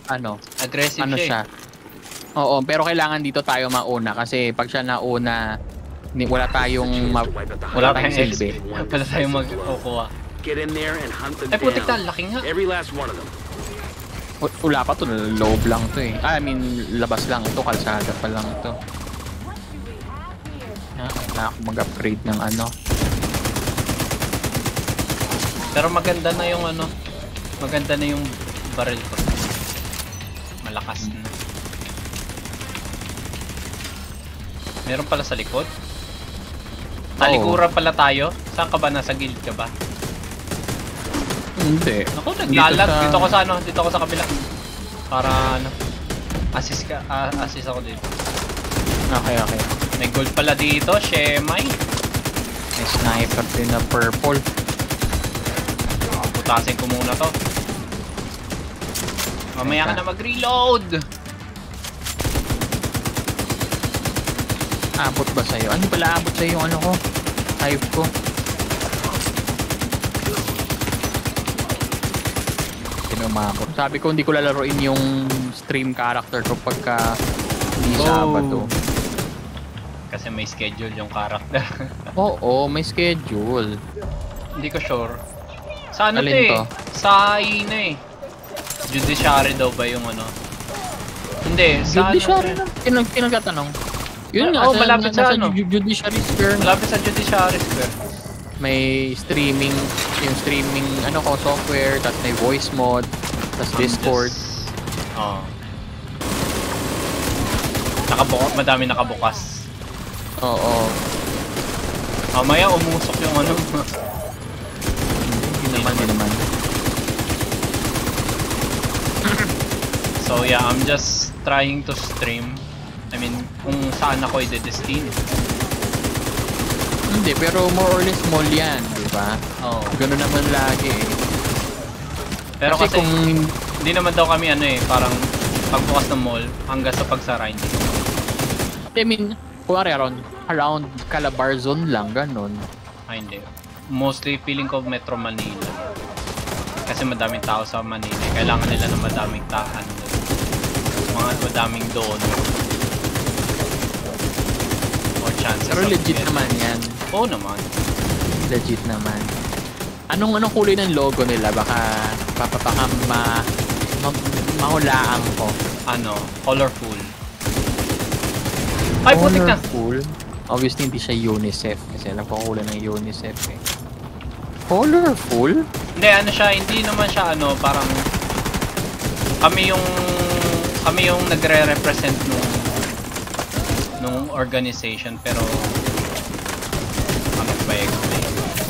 Aggressive siya. Oo, pero kailangan dito tayo mauna kasi pag siya nauna, wala tayong silbi. Wala tayong magkukuha. Ay, putik na, laki nga. Wala pa to, loob lang to eh. I mean, labas lang ito, kalsada pa lang ito. Kailangan ako mag-upgrade ng Pero maganda na yung maganda na yung barrel ko. Malakas na. Meron pala sa likod. Talikuran pala tayo. Saan ka ba? Nasa guild ka ba? Hindi. Ako, naglalag. Dito ako sa dito ako sa kabila. Para assist ako dito. Okay. May gold pala dito, Shemay. May sniper din na purple. Putasin ko muna to. Mamaya ka na mag-reload. Abot ba sa'yo? Ano pala abot sa'yo yung ko? Hive ko. Kinumakot. Sabi ko hindi ko lalaroin yung stream character ko pagka hindi Sabado. Kasi may schedule yung character. Oo, may schedule. Hindi ko sure. Sa to? Sa Ina Judiciary daw ba yung Hindi, sa Judiciary na. Pinagtatanong. Yun nga, malapit sa Judiciary Square. Malapit sa Judiciary Square. May streaming, yung streaming software, tapos may voice mod, tapos Discord. Madami nakabukas. Oo. Mamaya umusok yung Hindi naman. So yeah, I'm just trying to stream. I mean, kung saan ako i-destin. Hindi, pero more or less small yan, di ba? Oo. Gano'n naman lagi eh. Pero kasi kung hindi naman daw kami parang pagbukas ng mall hanggang sa pagsara hindi. I mean, kuwari around Calabar zone lang, gano'n. Ay, hindi. Mostly feeling ko Metro Manila. Kasi madaming tao sa Manila. Kailangan nila ng madaming madaming doon. Pero legit naman yan. Oo naman. Legit naman. Anong kulay ng logo nila? Baka mahulaan ko. Colorful. Ay, putik na! Colorful? Obviously hindi siya UNICEF. Kasi alam ko kulay ng UNICEF eh. Colorful? Hindi, hindi naman siya parang kami yung nagre-represent nung organization, pero ano ba explain?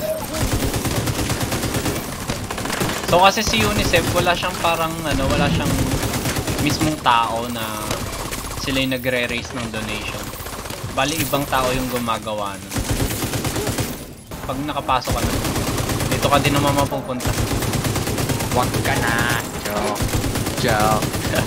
So kasi si UNICEF wala siyang wala siyang mismong tao na sila yung nagre-raise ng donation. Bali ibang tao yung gumagawa nun. Pag nakapasok ka dito ka din naman mapupunta. Wag ka na, joke.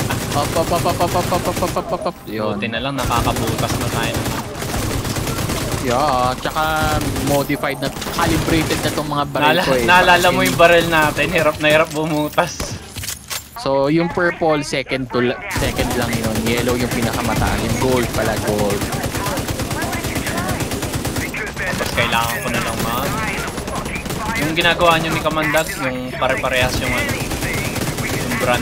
Buti na lang nakakabutas na tayo naman. Yeah, tsaka modified na, calibrated na tong mga barrel ko eh. Naalala mo yung barrel natin, hirap na hirap bumutas. So yung purple second lang yun, yellow yung pinakamataas, yung gold pala, gold. Tapos kailangan ko na lang yung ginagawa nyo ni Kamandag, yung pare-parehas yung brand.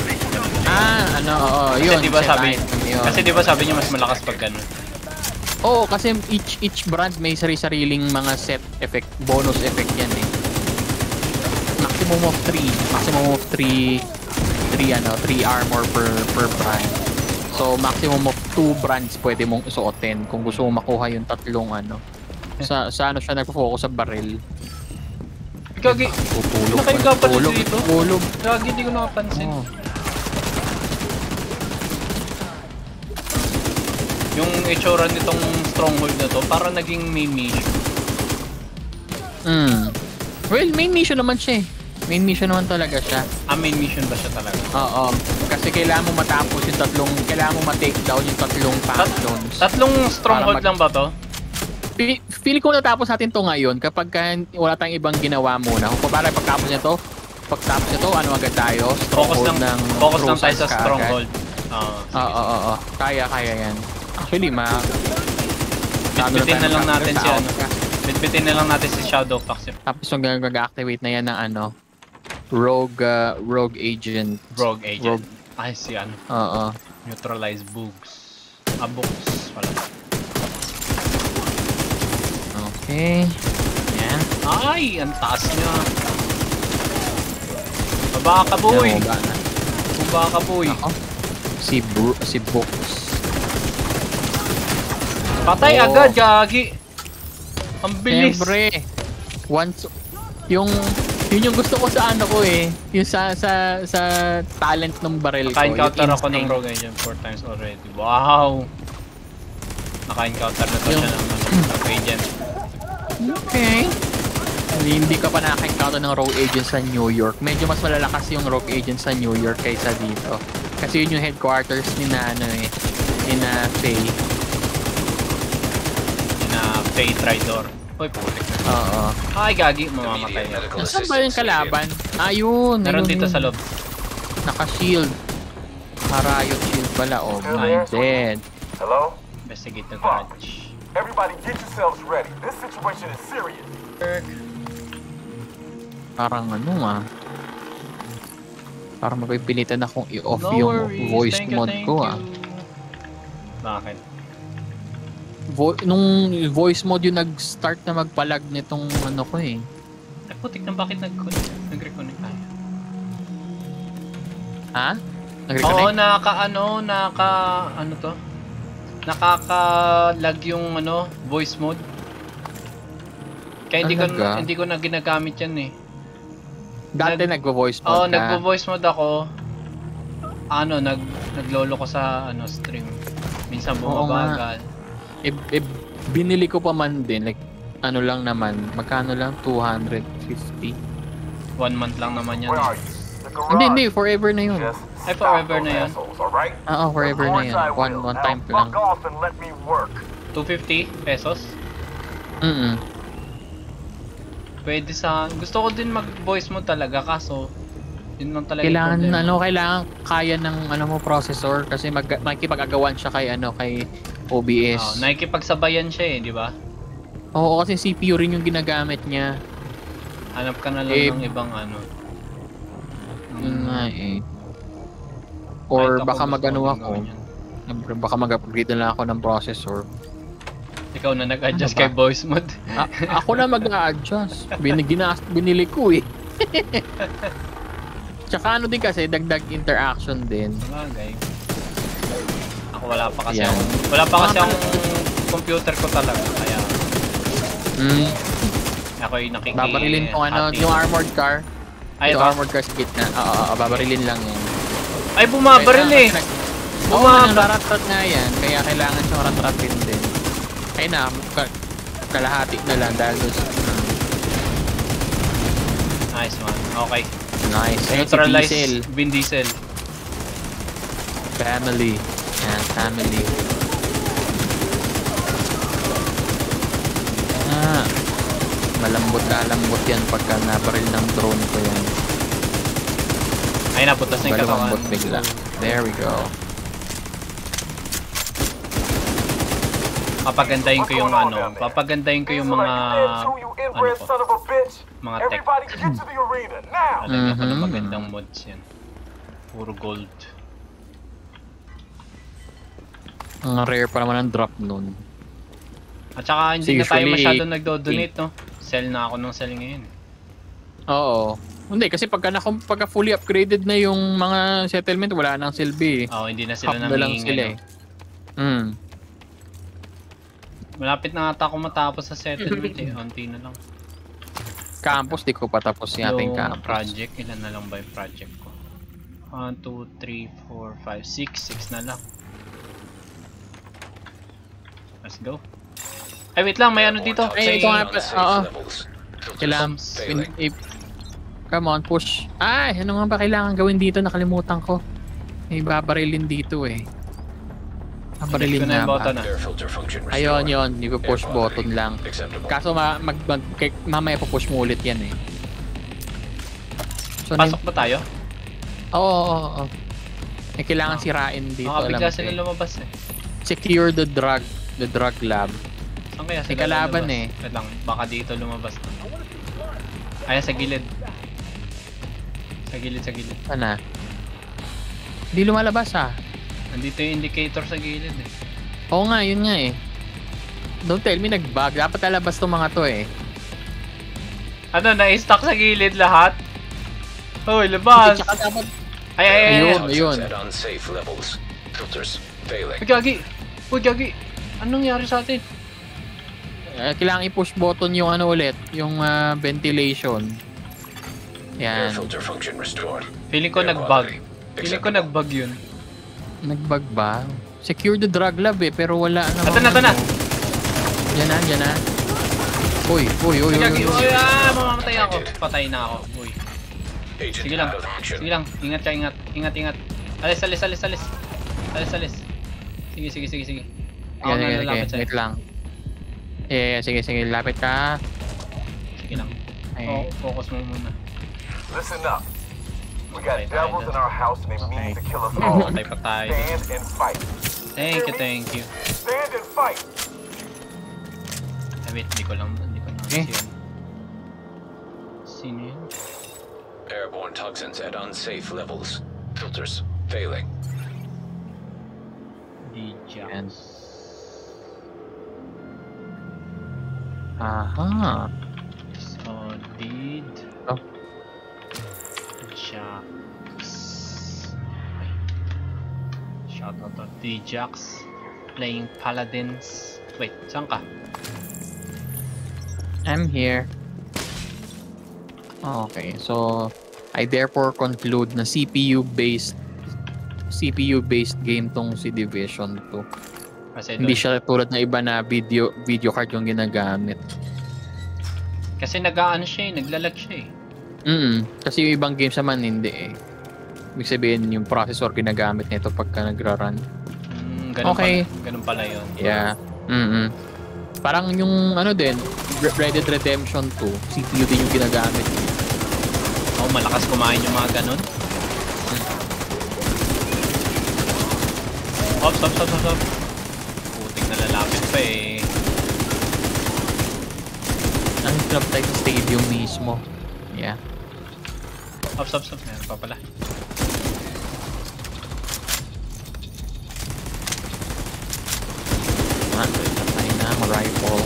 Yun. Kasi diba sabi niyo mas malakas pag ganun. Oo, kasi each brand may sariling mga set effect, bonus effect yan eh. Maximum of 3 armor per brand. So maximum of 2 brands pwede mong suotin kung gusto mo makuha yung tatlong sa siya nagpo-focus sa barrel. Gagi, nakahiga pala dito. Gagi, hindi ko nakapansin. Yung itsura nitong stronghold na to, parang naging main mission. Well, main mission naman siya eh. Main mission naman talaga siya. Main mission ba siya talaga? Oo. Kasi kailangan mo matapos yung kailangan mo ma-take down yung tatlong factions. Tatlong stronghold lang ba to? Feeling ko natapos natin to ngayon kapag wala tayong ibang ginawa muna. Kung para pagtapos nito, pagtapos ito, ano agad tayo? Focus Stronghold lang, ng focus lang tayo Crusades sa kaagad. stronghold. Oo. Kaya yan. Actually, Bitbitin na lang natin si ano. Bitbitin na lang natin si Shadow Fox. Tapos mag-activate na yan ng ano, Rogue Agent. Rogue Agent. Ay, si ano. Oo. Neutralize bugs. Books. Wala. Okay. Yan. Ay, ang taas niya. Baba ka, boy. Baba ka, boy. Ako. Si Books. Patay agad, gagi. Ang bilis. Siyempre. Once, yun yung gusto ko sa ano ko eh. Yung sa talent ng barrel ko. Naka-encounter ako ng Rogue Agent 4 times already. Wow. Naka-encounter na to siya ng Rogue Agent. Okay. Hindi ka pa nakaka-encounter ng Rogue Agent sa New York. Medyo mas malalakas yung Rogue Agent sa New York kaysa dito. Kasi yun yung headquarters ni na Faye. Faye Tridor. Uy, putik na. Oo. Ay, gagi. Mamamatay. Nasaan ba yung kalaban? Ayun. Meron dito sa loob. Naka-shield. Riot shield pala. Oh, I'm dead. Hello? Investigate the garage. Everybody get yourselves ready. This situation is serious. Parang parang mapipilitan akong i-off yung voice mode ko Bakit? Nung voice mode yung nag-start na magpalag nitong ano ko eh. Ay, putik na bakit nag-reconnect tayo? Ha? Nag-reconnect? Oo, ano to? Nakaka-lag yung voice mode. Kaya hindi ko na ginagamit yan eh. Dati nagvo-voice mode ka? Oo, ka? nagvo-voice mode ako. Naglolo ko sa stream. Minsan bumabagal. Binili ko pa man din. Like, ano lang naman. Magkano lang? 250. 1 month lang naman yan. Hindi. Forever na yun. Ay, forever na yun. Oo, forever na yun. One time lang. 250 pesos? Pwede gusto ko din mag-voice mo talaga kaso yun lang talaga kailangan kaya ng mo processor kasi makikipag-agawan siya kay OBS. Nakikipagsabayan siya di ba? Oo, kasi CPU rin yung ginagamit niya. Hanap ka na lang ng ibang Yun nga eh. Or baka ako. Baka mag-upgrade na lang ako ng processor. Ikaw na nag-adjust kay voice mode. Ako na mag-a-adjust. Binili ko eh. Tsaka din kasi dagdag interaction din. Bagay. Ako wala pa kasi akong computer ko talaga kaya. Ako yung babarilin tong yung armored car. Ay, yung armored car sa gitna. Oo, babarilin lang yan. Ay, bumabaril eh. Nararat nga yan. Kaya kailangan siyang ratratin din. Ay na, kalahati na lang dahil nice man. Okay. Nice. Neutralize Vin Diesel. Family. Yan, family. Malambot yan pagka nabaril ng drone ko yan. Ay, naputas na yung katawan. Malambot bigla. There we go. Papagandahin ko yung mga mga tech. Alam ko na magandang mods yan. Puro gold. Ang rare pa naman ang drop nun. At saka hindi na tayo masyado nagdo-donate, no? Sell na ako ng sell ngayon. Oo. Hindi, kasi pagka fully upgraded na yung mga settlement, wala nang silbi. Oo, hindi na sila nangihingi. Malapit na ata ako matapos sa settlement eh. Unti na lang. Campus, di ko pa tapos yung ating campus. Project, ilan na lang ba yung project ko? 1, 2, 3, 4, 5, 6. 6 na lang. Let's go. Ay, wait lang. May dito. Ay, ito nga pa. Oo. Kailangan. Come on, push. Ay, ano nga ba kailangan gawin dito? Nakalimutan ko. May babarilin dito eh. Babarilin na ba? Ayun yun. Push button lang. Kaso mamaya push mo ulit yan eh. So, Pasok ba tayo? Oo. Eh, kailangan sirain dito. Baka bigla alam ko sila lumabas eh. Secure the drug lab. Saan kaya May sila kalaban lumabas? eh. Wait lang, baka dito lumabas. Ayan, sa gilid. Sa gilid. Ano? Hindi lumalabas ah. Nandito yung indicator sa gilid eh. Oo nga, yun nga eh. Don't tell me nag-bug. Dapat lalabas tong mga to eh. Ano, na-stuck sa gilid lahat? Hoy, labas! Tsaka dapat... Ay. Ayun. At unsafe levels. Filters failing. Uy, gagi! Anong nangyari sa atin? Kailangan i-push button yung ano ulit. Yung ventilation. Air Yan. filter function restored. Feeling ko Air nag-bug. quality Feeling ko nag-bug yun. Nag-bug ba? Secure the drug lab eh. Pero wala naman. Ito na! Yan na. Uy. Gagi! Uy, mamamatay ako. Patay na ako. Uy. Agent Sige lang. out of action. Sige lang. Ingat ka, ingat. Alis. Alis. Sige. Ako na lalapit sa'yo. Wait lang. Sige. Lapit ka. Sige lang. Focus mo muna. Listen up. We got Okay, devils in our house and they mean to kill us all. Patay pa tayo. Stand and fight. Thank you. Stand and fight. Wait, hindi ko lang Eh? Sino yun? Airborne toxins at unsafe levels. Filters failing. Yan. Aha. Solid. Oh. Jax. Shoutout to D-Jax. Playing Paladins. Wait, saan ka? I'm here. Okay, so I therefore conclude na CPU-based game tong si Division 2. Kasi Hindi doon- siya tulad na iba na video card yung ginagamit. Kasi nag-aano siya eh, naglalag siya eh. Kasi yung ibang games naman hindi eh. Ibig sabihin yung processor ginagamit nito pagka nagra-run. Ganun Okay. Ganun pala yun. Yeah. Parang yung ano din, Red Dead Redemption 2, CPU din yung ginagamit. Oh, malakas kumain yung mga ganun. Stop. Putik na lalapit pa eh. Ang club type stadium mismo. Yeah. Stop. Meron pa pala. Patay na, rifle.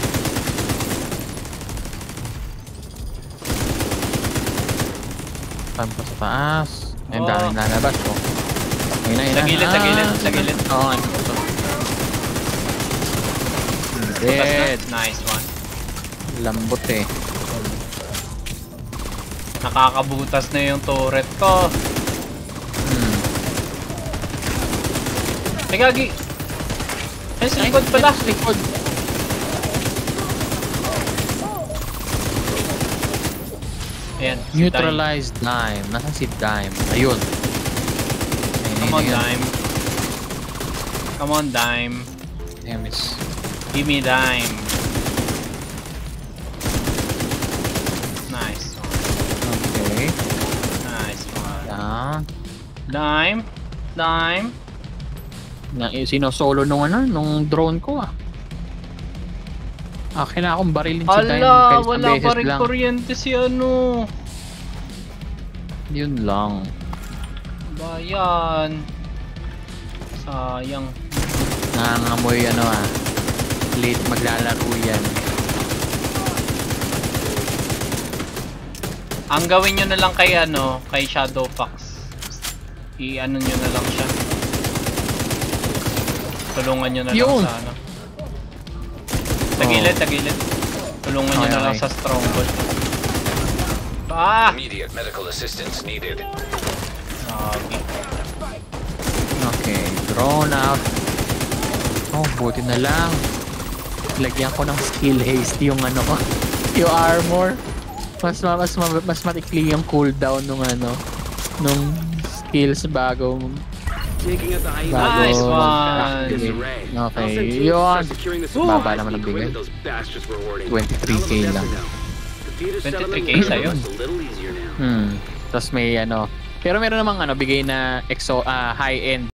Pampa sa taas. Ang daming lalabas ko. Sa gilid. Oo, ano ito. Dead. Nice one. Lambot eh. Nakakabutas na yung turret ko. Ay, gagi. Ay, sa likod pala. Likod. Ayan. si Neutralized dime. Nasaan si dime? Ayun. Come on, dime. Come on, dime. Damn it. Give me dime. Nice one. Okay. Nice one. Yeah. Dime. Dime. Sino-solo nung nung drone ko ah. Kailangan akong barilin si Dime. Ala, Kahit wala isang pa beses rin lang. kuryente si ano. Yun lang. Bayan. Sayang. Nangangamoy late maglalaro yan. Ang gawin nyo na lang kay Shadow Fox. I-ano nyo na lang siya. Tulungan nyo na Yun. lang sa ano. Tagilid. Tulungan nyo na lang sa stronghold. Immediate medical assistance needed. Okay, drone out. Oh, buti na lang. Lagyan ko ng skill haste yung yung armor. Mas matikli yung cooldown nung skills bago Nice one. Okay, yun. Baba naman ang bigay. 23k lang. 23k sa'yo? Tapos may ano, pero meron namang ano, bigay na high-end